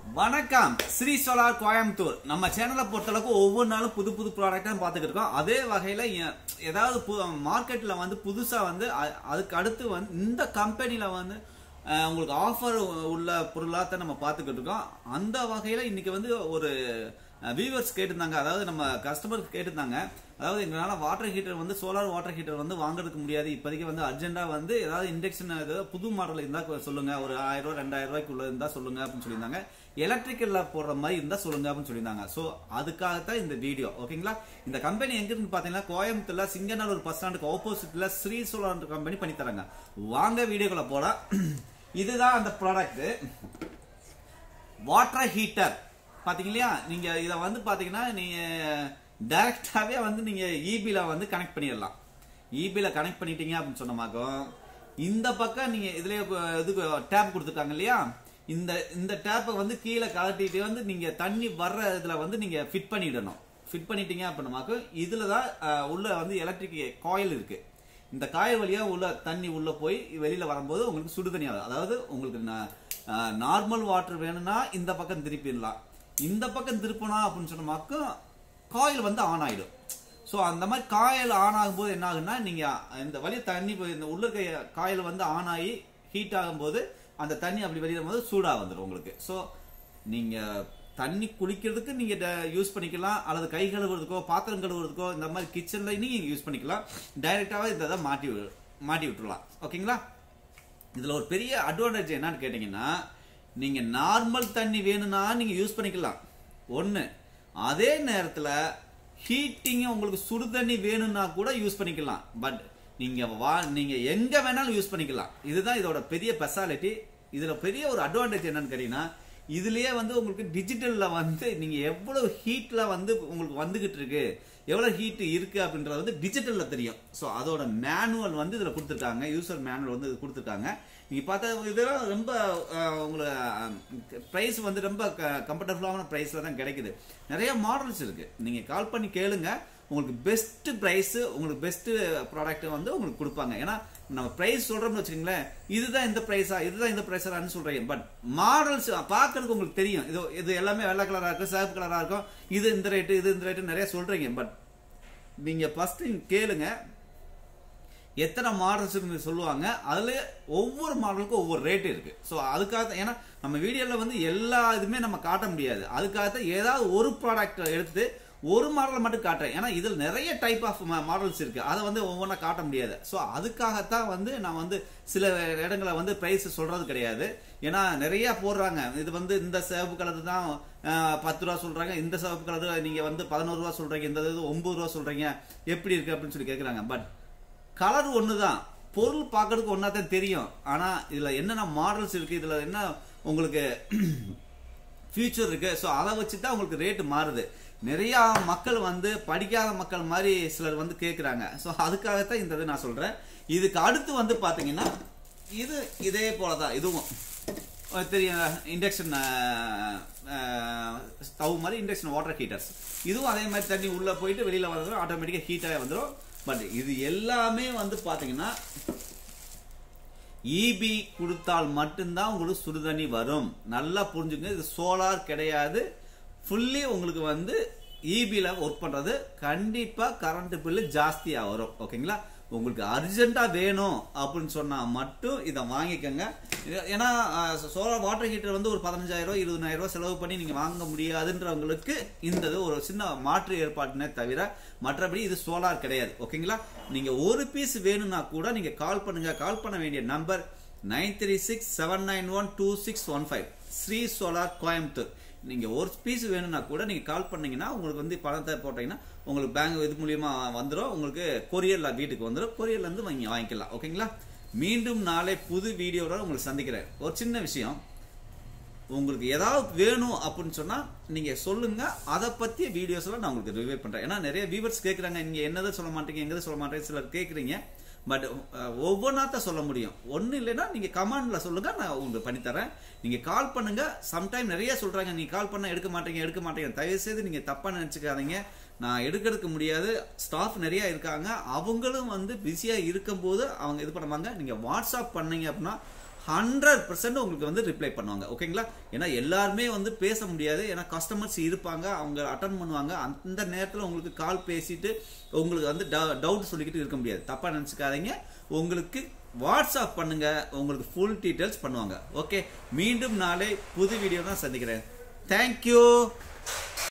வணக்கம் ஸ்ரீ சோலார் கோயம்புத்தூர். நம்ம சேனலை பொறுத்தளவுக்கு ஒவ்வொரு நாளும் புது புது ப்ராடக்டா பார்த்துக்கிட்டு இருக்கோம். அதே வகையில ஏதாவது மார்க்கெட்ல வந்து புதுசா வந்து அதுக்கு அடுத்து வந்து இந்த கம்பெனில வந்து உங்களுக்கு ஆஃபர் உள்ள பொருளாக நம்ம பார்த்துக்கிட்டு இருக்கோம். அந்த வகையில இன்னைக்கு வந்து ஒரு வியூவர்ஸ் கேட்டிருந்தாங்க, அதாவது நம்ம கஸ்டமருக்கு கேட்டிருந்தாங்க, அதாவது எங்களால் வாட்டர் ஹீட்டர் வந்து சோலார் வாட்டர் ஹீட்டர் வந்து வாங்குறதுக்கு முடியாது, இப்போதைக்கு வந்து அர்ஜென்டா வந்து ஏதாவது இண்டக்ஷன் ஏதாவது புது மாடல் இருந்தால் சொல்லுங்க, ஒரு 1000 ரூபாய் 2000 ரூபாய்க்குள்ள இருந்தால் சொல்லுங்க அப்படின்னு சொல்லியிருந்தாங்க. எலக்ட்ரிக்கல்ல போடுற மாதிரி இருந்தா சொல்லுங்க அப்படின்னு சொல்லியிருந்தாங்க. சோ அதுக்காகத்தான் இந்த வீடியோ. ஓகேங்களா? இந்த கம்பெனி எங்க இருக்குன்னு பாத்தீங்கன்னா கோயம்புத்தூர்ல சிங்கநல்லூர் பஸ் ஸ்டாண்டுக்கு ஆப்போசிட்ல ஸ்ரீ சோலார் கம்பெனி பண்ணி தராங்க. வாங்க வீடியோக்குள்ள போலாம். இதுதான் அந்த ப்ராடக்ட், வாட்டர் ஹீட்டர். பாத்தீங்க இல்லையா? நீங்க இத வந்து பாத்தீங்கன்னா நீங்க டைரக்டாவே வந்து நீங்க ஈபில வந்து கனெக்ட் பண்ணிடலாம். ஈபில கனெக்ட் பண்ணிட்டீங்க அப்படின்னு சொன்னமாக்கும் இந்த பக்கம் நீங்க இதுலயே இதுக்கு டேப் கொடுத்துருக்காங்க இல்லையா? இந்த டேப்பை வந்து கீழே கலட்டிட்டு வந்து நீங்க தண்ணி வர்ற இதுல வந்து நீங்க ஃபிட் பண்ணிடணும். ஃபிட் பண்ணிட்டீங்க அப்படின்னாக்க இதுலதான் உள்ள வந்து எலக்ட்ரிக் காயில் இருக்கு. இந்த காயில் வழியா உள்ள தண்ணி உள்ள போய் வெளியில வரும்போது உங்களுக்கு சுடு தண்ணி ஆகும். அதாவது உங்களுக்கு நார்மல் வாட்டர் வேணும்னா இந்த பக்கம் திருப்பிடலாம். இந்த பக்கம் திருப்பணும் அப்படின்னு சொன்னமாக்க காயில் வந்து ஆன் ஆயிடும். ஸோ அந்த மாதிரி காயில் ஆன் ஆகும்போது என்ன ஆகுன்னா, நீங்க இந்த வழியா தண்ணி இந்த உள்ள காயில் வந்து ஆன் ஆகி ஹீட் ஆகும்போது அந்த தண்ணி அப்படி வெளியிடும் போது சூடா வந்துடும் உங்களுக்கு. ஸோ நீங்க தண்ணி குளிக்கிறதுக்கு நீங்க யூஸ் பண்ணிக்கலாம், அல்லது கை கழுவுறதுக்கோ பாத்திரம் கழுவுறதுக்கோ இந்த மாதிரி கிச்சன்ல நீங்க யூஸ் பண்ணிக்கலாம். டைரக்டாவே இதை மாட்டி விட்டுறலாம். ஓகேங்களா? இதுல ஒரு பெரிய அட்வான்டேஜ் என்னன்னு கேட்டீங்கன்னா, நீங்க நார்மல் தண்ணி வேணும்னா நீங்க யூஸ் பண்ணிக்கலாம் ஒண்ணு. அதே நேரத்துல ஹீட்டிங் உங்களுக்கு சுடு தண்ணி வேணும்னா கூட யூஸ் பண்ணிக்கலாம். பட் நீங்க எங்க வேணாலும் யூஸ் பண்ணிக்கலாம். இதுதான் இதோட பெரிய ஸ்பெஷாலிட்டி. இதுல பெரிய ஒரு அட்வான்டேஜ் என்னன்னு கேட்டீங்கன்னா, இதுலயே வந்து உங்களுக்கு டிஜிட்டல்ல வந்து நீங்க எவ்வளவு ஹீட்ல வந்து உங்களுக்கு வந்துகிட்டு இருக்கு, எவ்வளவு ஹீட் இருக்கு அப்படின்றது வந்து டிஜிட்டல்ல தெரியும். ஸோ அதோட மேனுவல் வந்து இதுல கொடுத்துருக்காங்க, யூசர் மேனுவல் வந்து இது கொடுத்துருக்காங்க. நீங்க பார்த்தா இதெல்லாம் ரொம்ப உங்களுக்கு பிரைஸ் வந்து ரொம்ப கம்ஃபர்டபுளான பிரைஸ்ல தான் கிடைக்குது. நிறைய மாடல்ஸ் இருக்கு. நீங்க கால் பண்ணி கேளுங்க, உங்களுக்கு பெஸ்ட் பிரைஸ், உங்களுக்கு பெஸ்ட் ப்ராடக்ட் வந்து உங்களுக்கு கொடுப்பாங்க. ஏன்னா நம்ம பிரைஸ் சொல்றோம்னு வச்சுக்கோங்களேன், இதுதான் இந்த பிரைஸா இதுதான் இந்த பிரைஸான்னு சொல்றீங்க. பட் மாடல்ஸ் பார்க்கறதுக்கு உங்களுக்கு தெரியும், இது எல்லாமே வெள்ளை கலரா இருக்கும், சிவப்பு கலரா இருக்கும், இது இந்த ரேட்டு இது இந்த ரேட்டு நிறைய சொல்றீங்க. பட் நீங்க ஃபர்ஸ்ட் கேளுங்க, எத்தனை மாடல்ஸ் சொல்லுவாங்க, அதுல ஒவ்வொரு மாடலுக்கும் ஒவ்வொரு ரேட் இருக்கு. ஸோ அதுக்காக, ஏன்னா நம்ம வீடியோல வந்து எல்லா இதுமே நம்ம காட்ட முடியாது, அதுக்காக ஏதாவது ஒரு ப்ராடக்ட் எடுத்து ஒரு மாடலை மட்டும் காட்டுறேன். ஏன்னா இதில் நிறைய டைப் ஆஃப் மாடல்ஸ் இருக்கு, அதை வந்து ஒவ்வொன்றா காட்ட முடியாது. ஸோ அதுக்காகத்தான் வந்து நான் வந்து சில இடங்களை வந்து பிரைஸ் சொல்றது கிடையாது. ஏன்னா நிறைய போடுறாங்க, இது வந்து இந்த சிவப்பு கலர் தான் 10 ரூபா சொல்றாங்க, இந்த சிவப்பு கலர் நீங்க வந்து 11 ரூபா சொல்றீங்க, இந்த இது 9 ரூபா சொல்றீங்க, எப்படி இருக்கு அப்படின்னு சொல்லி கேட்கறாங்க. பட் கலர் ஒண்ணுதான், பொருள் பார்க்கறதுக்கு ஒன்னா தான் தெரியும். ஆனா இதுல என்னென்ன மாடல்ஸ் இருக்கு, இதுல என்ன உங்களுக்கு ஃபியூச்சர் இருக்கு, ஸோ அதை வச்சுதான் உங்களுக்கு ரேட்டு மாறுது. நிறைய மக்கள் வந்து படிக்காத மக்கள் மாதிரி சிலர் வந்து கேட்குறாங்க. ஸோ அதுக்காகத்தான் இந்த நான் சொல்றேன். இதுக்கு அடுத்து வந்து பாத்தீங்கன்னா இதே போலதான் இதுவும் தெரியும், இண்டக்ஷன் ஸ்டவ் மாதிரி இண்டக்ஷன் வாட்டர் ஹீட்டர்ஸ். இதுவும் அதே மாதிரி தண்ணி உள்ள போயிட்டு வெளியில வந்துடும், ஆட்டோமேட்டிக்கா ஹீட்டாக வந்துடும். பட் இது எல்லாமே வந்து பாத்தீங்கன்னா ஈபி கொடுத்தால் மட்டும்தான் உங்களுக்கு சுடுதண்ணி வரும். நல்லா புரிஞ்சுங்க, இது சோலார் கிடையாது. ஃபுல்லி உங்களுக்கு வந்து ஈபில ஒர்க் பண்றது. கண்டிப்பா கரண்ட் பில்லு ஜாஸ்தியா வரும். ஓகேங்களா? உங்களுக்கு அர்ஜென்டா வேணும் அப்படின்னு சொன்னா மட்டும் இதை வாங்கிக்கோங்க. ஏன்னா சோலார் வாட்டர் ஹீட்டர் வந்து ஒரு 15,000 ரூபாய் 20,000 ரூபாய் செலவு பண்ணி நீங்க வாங்க முடியாதுன்றவங்களுக்கு இந்த ஒரு சின்ன மாற்று ஏற்பாடுனே தவிர மற்றபடி இது சோலார் கிடையாது. ஓகேங்களா? நீங்க ஒரு பீஸ் வேணும்னா கூட நீங்க கால் பண்ணுங்க. கால் பண்ண வேண்டிய நம்பர் 9367912615 ஸ்ரீ சோலார் கோயம்புத்தூர். நீங்க ஒரு பீஸ் வேணும்னா கூட நீங்க கால் பண்ணீங்கன்னா உங்களுக்கு வந்து பணத்தை போட்டீங்கன்னா உங்களுக்கு பேங்க் இது மூலியமா வந்துடும், உங்களுக்கு கொரியர்ல வீட்டுக்கு வந்துடும், கொரியர்ல இருந்து வாங்கிக்கலாம். ஓகேங்களா? மீண்டும் நாளை புது வீடியோட உங்களுக்கு சந்திக்கிறேன். ஒரு சின்ன விஷயம், உங்களுக்கு ஏதாவது வேணும் அப்படின்னு சொன்னா நீங்க சொல்லுங்க, அதை பத்திய வீடியோஸ் எல்லாம் நான் உங்களுக்கு ரிவ்யூ பண்றேன். ஏன்னா நிறைய வியூவர்ஸ் கேட்கறாங்க, நீங்க என்னதை சொல்ல மாட்டீங்க எங்கதை சொல்ல மாட்டேங்க சிலர் கேட்குறீங்க. பட் ஒவ்வொன்றா சொல்ல முடியும். ஒன்றும் இல்லைன்னா நீங்க கமெண்ட்ல சொல்லுங்க, நான் உங்களுக்கு பண்ணித்தரேன். நீங்க கால் பண்ணுங்க. சம்டைம் நிறைய சொல்றாங்க, நீங்க கால் பண்ண எடுக்க மாட்டீங்க. தயவு செய்து நீங்க தப்பா நினைச்சுக்காதீங்க, நான் எடுக்கிறதுக்கு முடியாது. ஸ்டாஃப் நிறைய இருக்காங்க, அவங்களும் வந்து பிஸியா இருக்கும் போது அவங்க இது பண்ணுவாங்க. நீங்க வாட்ஸ்அப் பண்ணீங்க அப்படின்னா 100% உங்களுக்கு வந்து ரிப்ளை பண்ணுவாங்க. ஓகேங்களா? ஏன்னா எல்லாருமே வந்து பேச முடியாது. ஏன்னா கஸ்டமர்ஸ் இருப்பாங்க, அவங்க அட்டன் பண்ணுவாங்க. அந்த நேரத்தில் உங்களுக்கு கால் பேசிட்டு உங்களுக்கு வந்து டவுட் சொல்லிக்கிட்டு இருக்க முடியாது. தப்பா நினைச்சுக்காதீங்க. உங்களுக்கு வாட்ஸ்அப் பண்ணுங்க, உங்களுக்கு ஃபுல் டீடைல்ஸ் பண்ணுவாங்க. ஓகே, மீண்டும் நாளை புது வீடியோ தான் சந்திக்கிறேன். தேங்க்யூ.